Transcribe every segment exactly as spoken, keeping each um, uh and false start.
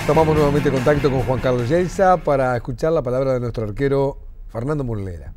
Tomamos nuevamente contacto con Juan Carlos Yeiza para escuchar la palabra de nuestro arquero Fernando Murlera.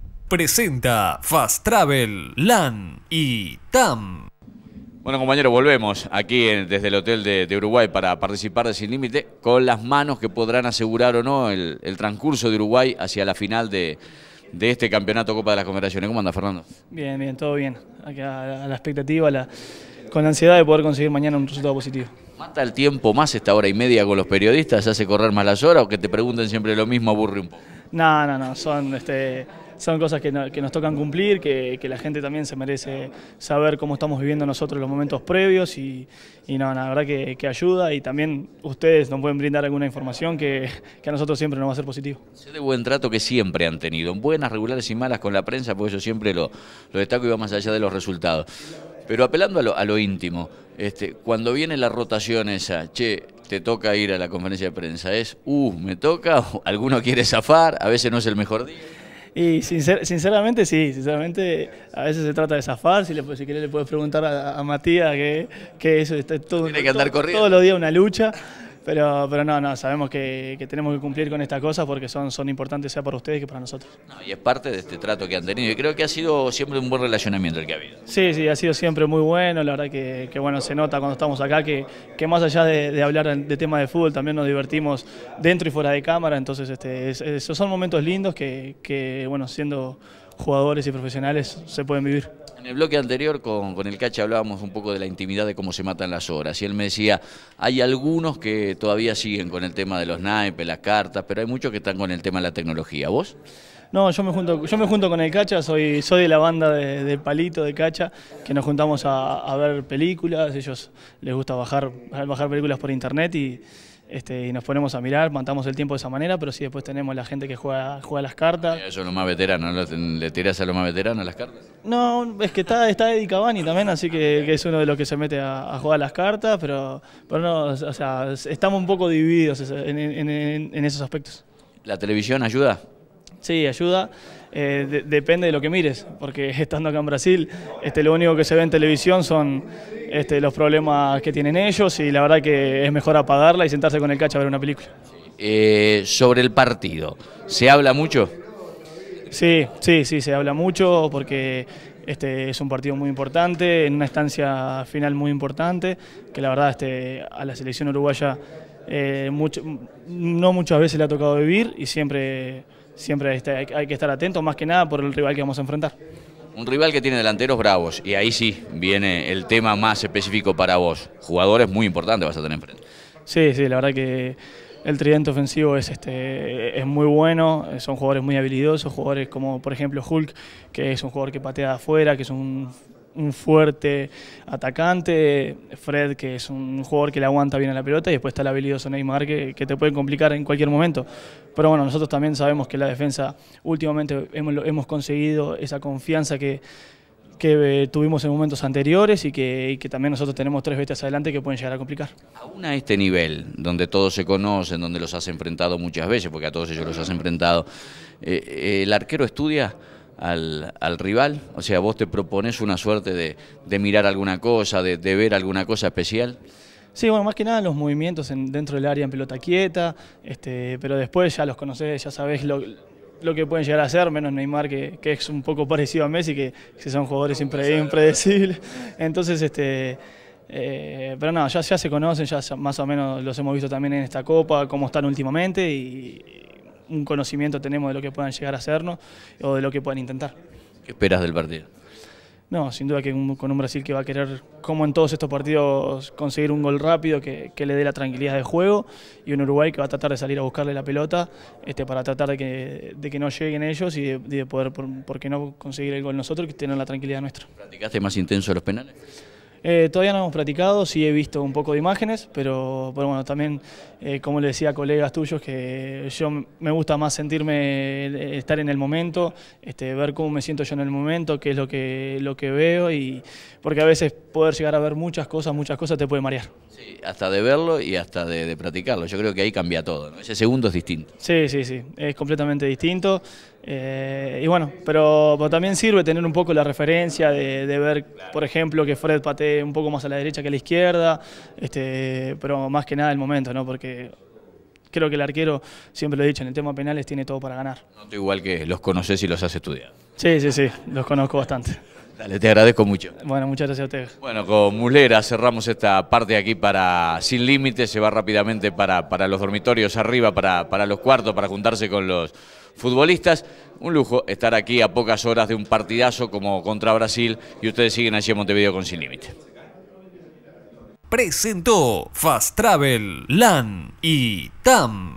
Presenta Fast Travel, LAN y T A M. Bueno, compañeros, volvemos aquí en, desde el Hotel de, de Uruguay para participar de Sin Límite con las manos que podrán asegurar o no el, el transcurso de Uruguay hacia la final de, de este campeonato Copa de las Confederaciones. ¿Cómo anda, Fernando? Bien, bien, todo bien. Aquí a, a la expectativa, a la, con la ansiedad de poder conseguir mañana un resultado positivo. ¿Mata el tiempo más esta hora y media con los periodistas? ¿Hace correr más las horas o que te pregunten siempre lo mismo aburre un poco? No, no, no, son, este, son cosas que, no, que nos tocan cumplir, que, que la gente también se merece saber cómo estamos viviendo nosotros los momentos previos y, y no, la verdad que, que ayuda y también ustedes nos pueden brindar alguna información que, que a nosotros siempre nos va a ser positivo. Sé de buen trato que siempre han tenido, buenas, regulares y malas con la prensa, porque yo siempre lo, lo destaco y va más allá de los resultados. Pero apelando a lo, a lo íntimo, este, cuando viene la rotación esa, che, te toca ir a la conferencia de prensa, es, uh, me toca, alguno quiere zafar, a veces no es el mejor día. Y sincer, sinceramente sí, sinceramente a veces se trata de zafar, si, le, si querés le puedes preguntar a, a Matías que, que eso está todo, Tiene que andar todo, corriendo. todos los días una lucha. Pero, pero no, no, sabemos que, que tenemos que cumplir con estas cosas porque son, son importantes sea para ustedes que para nosotros. No, y es parte de este trato que han tenido y creo que ha sido siempre un buen relacionamiento el que ha habido. Sí, sí, ha sido siempre muy bueno, la verdad que, que bueno, se nota cuando estamos acá que, que más allá de, de hablar de temas de fútbol también nos divertimos dentro y fuera de cámara, entonces este, es, es, son momentos lindos que, que bueno, siendo jugadores y profesionales se pueden vivir. En el bloque anterior con, con el Cacha hablábamos un poco de la intimidad de cómo se matan las horas y él me decía, hay algunos que todavía siguen con el tema de los naipes, las cartas, pero hay muchos que están con el tema de la tecnología. ¿Vos? No, yo me junto, yo me junto con el Cacha, soy, soy de la banda de, de Palito, de Cacha, que nos juntamos a, a ver películas, ellos les gusta bajar, bajar películas por internet y... Este, y nos ponemos a mirar, matamos el tiempo de esa manera, pero sí después tenemos la gente que juega, juega las cartas. Eso es lo más veterano, ¿no? ¿Le tirás a los más veteranos las cartas? No, es que está, está Eddie Cavani también, así que, que es uno de los que se mete a, a jugar las cartas, pero, pero no, o sea, estamos un poco divididos en, en, en, en esos aspectos. ¿La televisión ayuda? Sí, ayuda. Eh, de, depende de lo que mires, porque estando acá en Brasil, este, lo único que se ve en televisión son este, los problemas que tienen ellos y la verdad que es mejor apagarla y sentarse con el Cacha a ver una película. Eh, sobre el partido, ¿se habla mucho? Sí, sí, sí, se habla mucho porque este, es un partido muy importante, en una instancia final muy importante, que la verdad este, a la selección uruguaya eh, mucho, no muchas veces le ha tocado vivir y siempre... Siempre hay que estar atento, más que nada por el rival que vamos a enfrentar. Un rival que tiene delanteros bravos, y ahí sí viene el tema más específico para vos. Jugadores muy importantes vas a tener enfrente. Sí, sí, la verdad que el tridente ofensivo es, este, es muy bueno, son jugadores muy habilidosos, jugadores como por ejemplo Hulk, que es un jugador que patea de afuera, que es un... un fuerte atacante, Fred, que es un jugador que le aguanta bien a la pelota, y después está el habilidoso Neymar, que, que te puede complicar en cualquier momento. Pero bueno, nosotros también sabemos que la defensa, últimamente hemos, hemos conseguido esa confianza que, que eh, tuvimos en momentos anteriores y que, y que también nosotros tenemos tres bestias adelante que pueden llegar a complicar. Aún a este nivel, donde todos se conocen, donde los has enfrentado muchas veces, porque a todos ellos los has enfrentado, eh, eh, ¿el arquero estudia Al, al rival? O sea, vos te propones una suerte de, de mirar alguna cosa, de, de ver alguna cosa especial. Sí, bueno, más que nada los movimientos en, dentro del área en pelota quieta, este, pero después ya los conocés, ya sabés lo, lo que pueden llegar a hacer, menos Neymar, que, que es un poco parecido a Messi, que, que son jugadores impre, impredecibles. Entonces, este, eh, pero no, ya, ya se conocen, ya más o menos los hemos visto también en esta Copa, cómo están últimamente y un conocimiento tenemos de lo que puedan llegar a hacernos o de lo que puedan intentar. ¿Qué esperas del partido? No, sin duda que un, con un Brasil que va a querer, como en todos estos partidos, conseguir un gol rápido que, que le dé la tranquilidad de juego, y un Uruguay que va a tratar de salir a buscarle la pelota este, para tratar de que, de que no lleguen ellos y de, de poder, por, por qué no, conseguir el gol nosotros y tener la tranquilidad nuestra. ¿Practicaste más intenso los penales? Eh, todavía no hemos practicado, sí he visto un poco de imágenes, pero, pero bueno, también, eh, como le decía a colegas tuyos, que yo me gusta más sentirme, eh, estar en el momento, este, ver cómo me siento yo en el momento, qué es lo que, lo que veo, y porque a veces poder llegar a ver muchas cosas, muchas cosas te puede marear. Sí, hasta de verlo y hasta de, de practicarlo, yo creo que ahí cambia todo, ¿no? Ese segundo es distinto. Sí, sí, sí, es completamente distinto. Eh, y bueno, pero, pero también sirve tener un poco la referencia de, de ver, por ejemplo, que Fred patee un poco más a la derecha que a la izquierda, este, pero más que nada el momento, ¿no? Porque creo que el arquero, siempre lo he dicho, en el tema penales tiene todo para ganar. Noto igual que los conoces y los has estudiado. Sí, sí, sí, los conozco bastante. Dale, te agradezco mucho. Bueno, muchas gracias a ustedes. Bueno, con Muslera cerramos esta parte aquí para Sin Límites, se va rápidamente para, para los dormitorios arriba, para, para los cuartos, para juntarse con los futbolistas. Un lujo estar aquí a pocas horas de un partidazo como contra Brasil y ustedes siguen allí en Montevideo con Sin Límites. Presentó Fast Travel, LAN y T A M.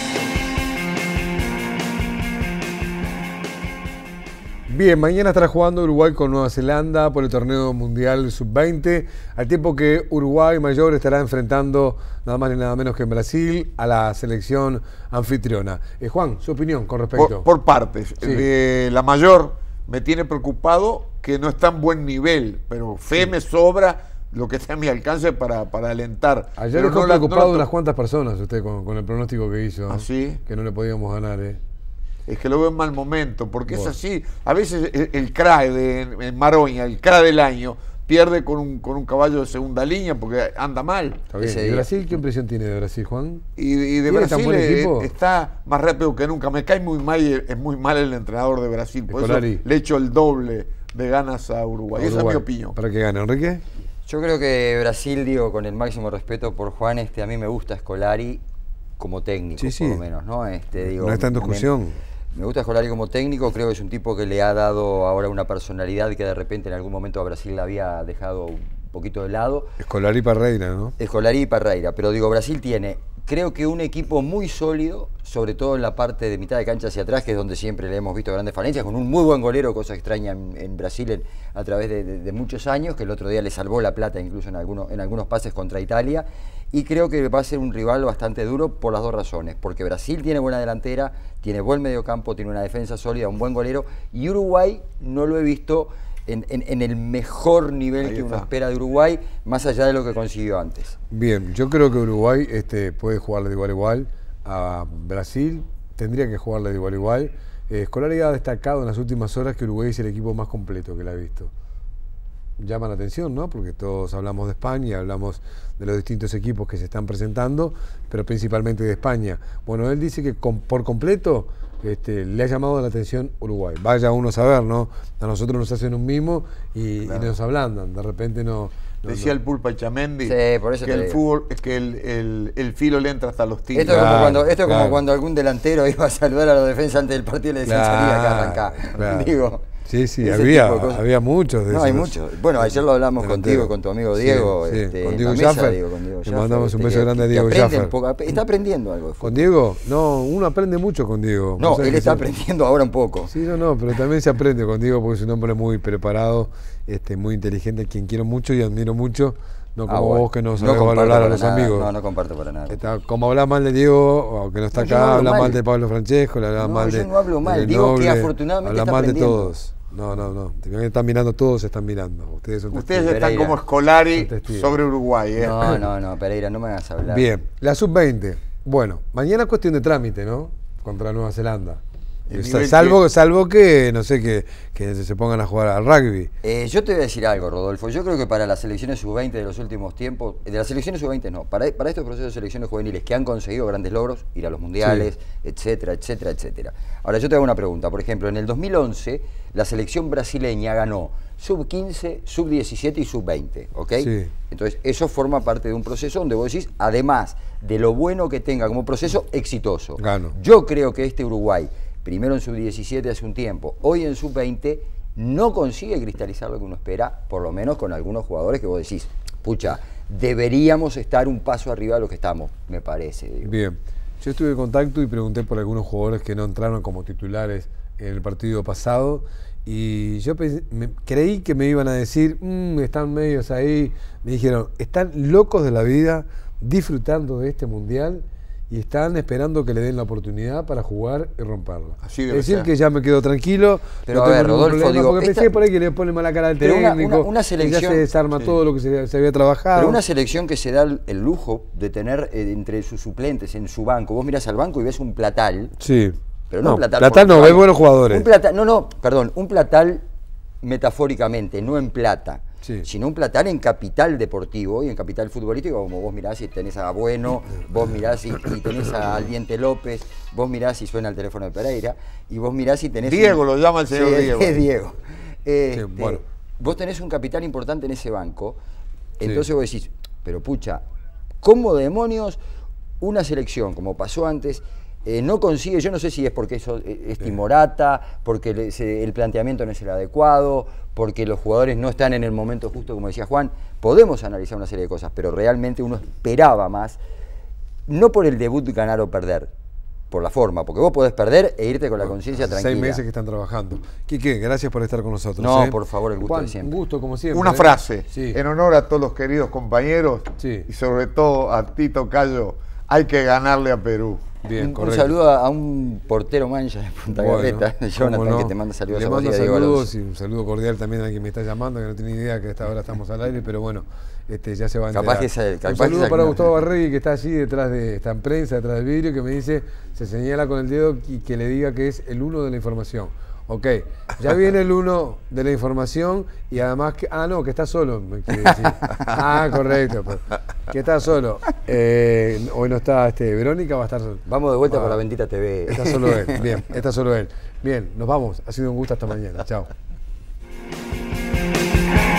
Bien, mañana estará jugando Uruguay con Nueva Zelanda por el torneo mundial sub veinte, al tiempo que Uruguay mayor estará enfrentando nada más ni nada menos que en Brasil a la selección anfitriona. Eh, Juan, su opinión con respecto. Por, por partes. Sí. De la mayor me tiene preocupado que no está en buen nivel, pero fe sí. me sobra lo que esté a mi alcance para, para alentar. Ayer pero dejó no preocupado no la, unas cuantas personas usted con, con el pronóstico que hizo. ¿Ah, sí? Que no le podíamos ganar, ¿eh? Es que lo veo en mal momento, porque bueno. es así. A veces el, el C R A E de en Maroña, el C R A E del año, pierde con un, con un caballo de segunda línea porque anda mal. Está bien. ¿Y Brasil qué impresión tiene de Brasil, Juan? Y, y de Brasil eh, está más rápido que nunca. Me cae muy mal, es muy mal el entrenador de Brasil. Por eso le echo el doble de ganas a Uruguay. A Uruguay. Esa es mi opinión. ¿Para qué gane, Enrique? Yo creo que Brasil, digo, con el máximo respeto por Juan, este, a mí me gusta Scolari como técnico, sí, sí. por lo menos, ¿no? Este, digo, no está en discusión. Me, me gusta Scolari como técnico, creo que es un tipo que le ha dado ahora una personalidad que de repente en algún momento a Brasil la había dejado un poquito de lado. Scolari y Parreira, ¿no? Scolari y Parreira, pero digo, Brasil tiene, creo que un equipo muy sólido, sobre todo en la parte de mitad de cancha hacia atrás, que es donde siempre le hemos visto grandes falencias, con un muy buen golero, cosa extraña en, en Brasil en, a través de, de, de muchos años, que el otro día le salvó la plata incluso en, algunos, en algunos pases contra Italia, y creo que va a ser un rival bastante duro por las dos razones, porque Brasil tiene buena delantera, tiene buen mediocampo, tiene una defensa sólida, un buen golero, y Uruguay no lo he visto En, en, en el mejor nivel Ahí que uno está. espera de Uruguay, más allá de lo que consiguió antes. Bien, yo creo que Uruguay este, puede jugarle de igual a igual a Brasil, tendría que jugarle de igual a igual. Eh, Scolari ha destacado en las últimas horas que Uruguay es el equipo más completo que la ha visto. Llama la atención, ¿no? Porque todos hablamos de España, hablamos de los distintos equipos que se están presentando, pero principalmente de España. Bueno, él dice que con, por completo este, le ha llamado la atención Uruguay. Vaya uno a saber, ¿no? A nosotros nos hacen un mimo y, claro. y nos ablandan. De repente no... no Decía no. el Pulpa Echamendi sí, por eso que el fútbol, que el, el, el filo le entra hasta los tiros. Esto es claro, como, cuando, esto claro. como cuando algún delantero iba a saludar a la defensa antes del partido y le decían claro, salí acá, arrancá. Claro. Digo, sí, sí, había, había muchos de no, esos. hay muchos. Bueno, ayer lo hablamos contigo, con tu amigo Diego. Sí, sí. Este, con Diego Jaffer. Jaffer. Digo, con Diego Le Jaffer, mandamos un este, beso que, grande a que Diego Jaffer. Poco, está aprendiendo algo de fútbol. ¿Con Diego? No, uno aprende mucho con Diego. No, él está se... aprendiendo ahora un poco. Sí, no, no, pero también se aprende con Diego porque es un hombre muy preparado, este, muy inteligente, quien quiero mucho y admiro mucho. No como ah, bueno. vos que no sabés no valorar a los nada, amigos. No, no comparto para nada. Está, como hablas mal de Diego, que no está no, acá, no habla mal. mal de Pablo Francesco, le habla no, mal yo de. No hablo mal, de digo Noble, que afortunadamente habla está mal de todos. No, no, no. Te están mirando todos, se están mirando. Ustedes son Ustedes testigos. están Pereira. como Scolari sobre Uruguay, ¿eh? No, no, no, Pereira, no me hagas hablar. Bien, la sub veinte. Bueno, mañana es cuestión de trámite, ¿no? Contra Nueva Zelanda. Salvo que... salvo que, no sé, que, que se pongan a jugar al rugby. Eh, yo te voy a decir algo, Rodolfo. Yo creo que para las selecciones sub veinte de los últimos tiempos, de las selecciones sub veinte no, para, para estos procesos de selecciones juveniles que han conseguido grandes logros, ir a los mundiales, sí. etcétera, etcétera, etcétera. Ahora, yo te hago una pregunta. Por ejemplo, en el dos mil once, la selección brasileña ganó sub quince, sub diecisiete y sub veinte, ¿ok? Sí. Entonces, eso forma parte de un proceso donde vos decís, además de lo bueno que tenga como proceso, exitoso. Gano. Yo creo que este Uruguay, primero en sub diecisiete hace un tiempo, hoy en sub veinte, no consigue cristalizar lo que uno espera, por lo menos con algunos jugadores que vos decís, pucha, deberíamos estar un paso arriba de lo que estamos, me parece. Digo. Bien, yo estuve en contacto y pregunté por algunos jugadores que no entraron como titulares en el partido pasado y yo pensé, me, creí que me iban a decir, mmm, están medios ahí, me dijeron, están locos de la vida, disfrutando de este mundial y están esperando que le den la oportunidad para jugar y romperla. Así debe es decir, ser. que ya me quedo tranquilo. Pero no a ver, Rodolfo, problema, digo, porque esta... pensé por ahí que le pone mala cara al pero técnico, una, una, una selección, ya se desarma sí. todo lo que se, se había trabajado. Pero una selección que se da el, el lujo de tener eh, entre sus suplentes en su banco, vos mirás al banco y ves un platal. Sí. pero no, No, un platal. Platal no, por- ves buenos jugadores. Un platal, no, no, perdón, un platal metafóricamente, no en plata. Sí. Sino un platal en capital deportivo y en capital futbolístico, como vos mirás y tenés a Bueno, vos mirás y, y tenés a Diente López, vos mirás y suena el teléfono de Pereira, y vos mirás y tenés... Diego, un- lo llama el señor Sí, Diego. es Diego. Este, bueno. Vos tenés un capital importante en ese banco, Sí. entonces vos decís, pero pucha, ¿cómo demonios una selección, como pasó antes, eh, no consigue? Yo no sé si es porque eso eh, es timorata, porque le- se- el planteamiento no es el adecuado, porque los jugadores no están en el momento justo, como decía Juan. Podemos analizar una serie de cosas, pero realmente uno esperaba más, no por el debut ganar o perder, por la forma, porque vos podés perder e irte con la conciencia tranquila. Seis meses que están trabajando. Quique, gracias por estar con nosotros. No, ¿eh? por favor, el gusto Juan, de siempre. Un gusto, como siempre. Una ¿eh? frase, Sí. en honor a todos los queridos compañeros Sí. y sobre todo a Tito Cayo, hay que ganarle a Perú. Bien, un, un correcto. saludo a, a un portero mancha de Punta Bueno, Garreta, Jonathan, cómo no. que te manda saludos Le a vos y mando a Diego saludos Alonso. y un saludo cordial también a quien me está llamando, que no tiene idea que a esta hora estamos al aire, pero bueno, este, ya se va a Capaz enterar. que es el- capaz un que saludo es para el- Gustavo Barregui, que está allí detrás de, está en prensa, detrás del vidrio, que me dice, se señala con el dedo y que le diga que es el uno de la información. Ok, ya viene el uno de la información y además que, ah no, que está solo, me quiere decir. Ah, correcto, pues, que está solo. Eh, hoy no está este, Verónica, va a estar solo. Vamos de vuelta Va. por la bendita T V. Está solo él, bien, está solo él. Bien, nos vamos, ha sido un gusto hasta mañana, chao.